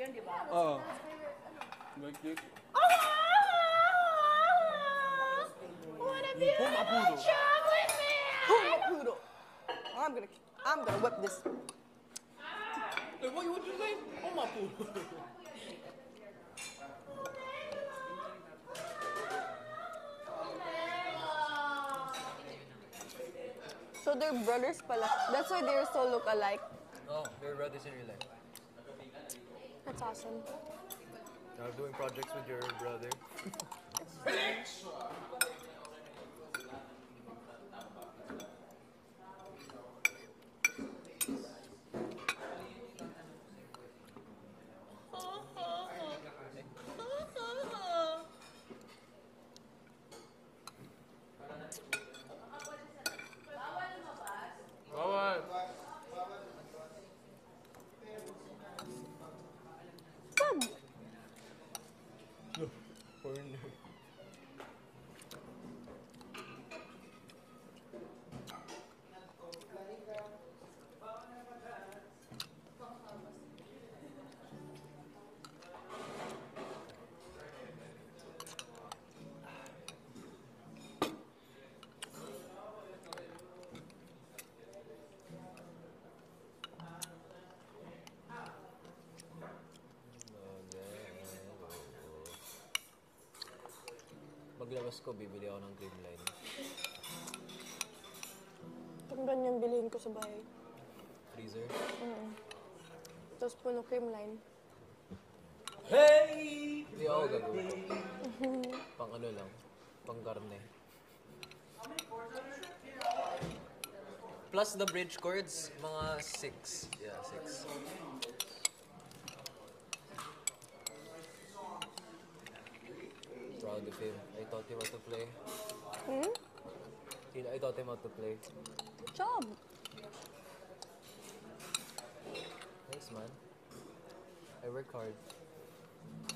yun, di ba? Oo. Bakit? Humapudo. Humapudo. I'm gonna whip this. Wait, what you say? Oh my food. So they're brothers pala. That's why they're so look alike. Oh, they're brothers in real life. That's awesome. Now doing projects with your brother. Bawal. Good. Porn. Paglabas ko, bibili ako ng cream line. Itong ganyan bilhin ko sa bahay. Freezer. Tapos puno cream line. Hey! Hindi ako gagawin. Pang ano lang. Pang karne. Plus the bridge cords, mga 6. Yeah, 6. Proud of him. I taught him how to play. I taught him how to play. Good job. Thanks, man. I work hard.